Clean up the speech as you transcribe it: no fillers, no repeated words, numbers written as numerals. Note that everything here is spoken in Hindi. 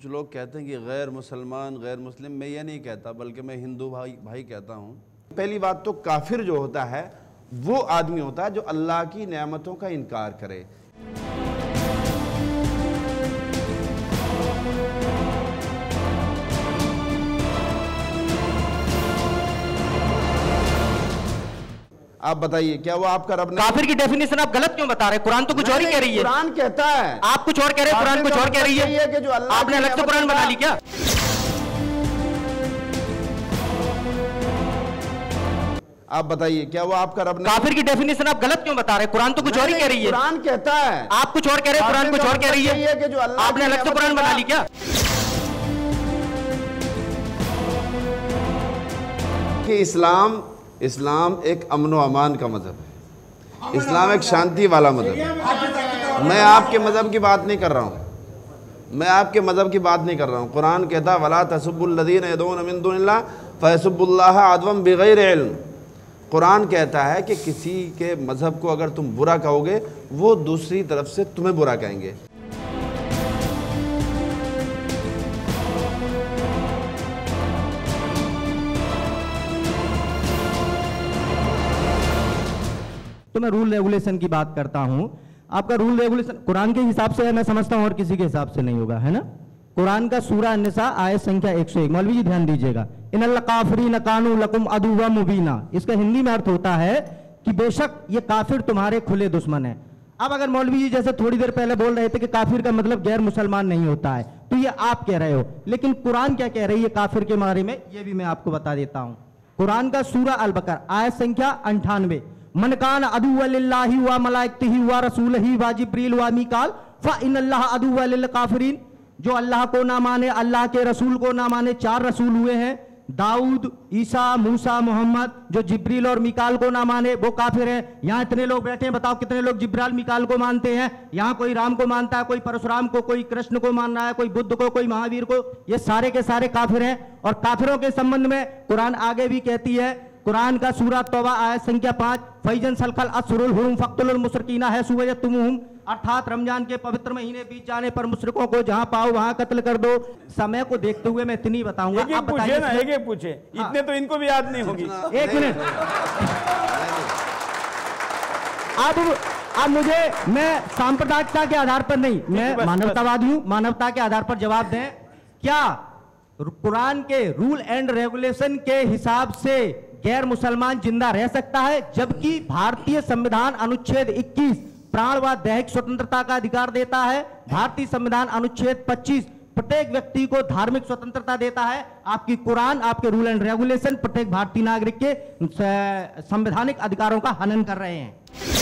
कुछ लोग कहते हैं कि गैर मुसलमान गैर मुस्लिम, मैं ये नहीं कहता, बल्कि मैं हिंदू भाई कहता हूँ। पहली बात तो काफिर जो होता है वो आदमी होता है जो अल्लाह की नेमतों का इनकार करे। आप बताइए, क्या वो आपका रब नहीं? काफिर की डेफिनेशन आप गलत क्यों बता रहे हैं? कुरान तो कुछ और ही कह रही है। कुरान कहता है, आप कुछ और कह रहे हैं, कुरान कुछ और कह रही है कि जो अल्लाह आपने अलग से कुरान बना ली क्या? आप बताइए, क्या वो आपका रब नहीं? काफिर की डेफिनेशन आप गलत क्यों बता रहे हैं? कुरान तो कुछ और ही कह रही है। कुरान कहता है, आप कुछ और कह रहे हैं, कुरान कुछ और कह रही है कि जो अल्लाह आपने अलग से कुरान बना ली क्या? कि इस्लाम एक अमन व अमान का मजहब है। इस्लाम एक शांति वाला मजहब है। मैं आपके मजहब की बात नहीं कर रहा हूँ, मैं आपके मजहब की बात नहीं कर रहा हूँ। कुरान कहता है वला तसुब्बुल्लज़ीना यदऊना मिन दुनिल्लाह फयसुब्बुल्लाह अदवन बिगैर इल्म। कुरान कहता है कि किसी के मजहब को अगर तुम बुरा कहोगे वो दूसरी तरफ से तुम्हें बुरा कहेंगे। तो मैं रूल रेगुलेशन की बात करता हूं। आपका रूल रेगुलेशन कुरान के हिसाब से है, मैं समझता हूं, और किसी के हिसाब से नहीं होगा, है ना? कुरान का सूरा अन्निसा आयत संख्या 101, मौलवी जी ध्यान दीजिएगा। इन्नल काफिरीन कानू लकुम अदुव्वम मुबीना। इसका हिंदी में अर्थ होता है कि बेशक ये काफिर तुम्हारे खुले दुश्मन है। अब अगर मौलवी जी जैसे थोड़ी देर पहले बोल रहे थे कि काफिर का मतलब गैर मुसलमान नहीं होता है, तो ये आप कह रहे हो, लेकिन कुरान क्या कह रही है काफिर के बारे में, ये भी मैं आपको बता देता हूं। कुरान का सूरा अल बकर आयत संख्या 98, मन कान अदुव्वन लिल्लाहि व मलाइकतिहि व रसूलिहि व जिब्रील व मीकाल फ इन्नल्लाह अदुव्वन लिल काफिरीन। जो अल्लाह को ना माने, अल्लाह के रसूल को ना माने, 4 रसूल हुए हैं, दाऊद, ईसा, मूसा, मोहम्मद। जो जिब्रील और मिकाल को ना माने वो काफिर है। यहाँ इतने लोग बैठे हैं, बताओ कितने लोग जिब्राइल मिकाल को मानते हैं? यहाँ कोई राम को मानता है, कोई परशुराम को, कोई कृष्ण को मान रहा है, कोई बुद्ध को, कोई महावीर को। ये सारे के सारे काफिर हैं। और काफिरों के संबंध में कुरान आगे भी कहती है, कुरान का सूरा तौबा आयत संख्या 5, फैजन सलकल असरुल हुरुम फक्तुल मुशरिकीना है सुवयतुमुहुम, अर्थात रमजान के पवित्र महीने बीत जाने पर मुशरिकों को जहां पाओ वहां कत्ल कर दो। समय को देखते हुए मैं इतनी बताऊंगा। आप पूछे ना, एक पूछे, इतने तो इनको भी याद नहीं होगी। एक मिनट, अब मुझे, मैं सांप्रदायिकता के आधार पर नहीं, मैं मानवतावादी हूं, मानवता के आधार पर जवाब दें। क्या कुरान के रूल एंड रेगुलेशन के हिसाब से गैर मुसलमान जिंदा रह सकता है? जबकि भारतीय संविधान अनुच्छेद 21 प्राण व दैहिक स्वतंत्रता का अधिकार देता है। भारतीय संविधान अनुच्छेद 25 प्रत्येक व्यक्ति को धार्मिक स्वतंत्रता देता है। आपकी कुरान, आपके रूल एंड रेगुलेशन प्रत्येक भारतीय नागरिक के संवैधानिक अधिकारों का हनन कर रहे हैं।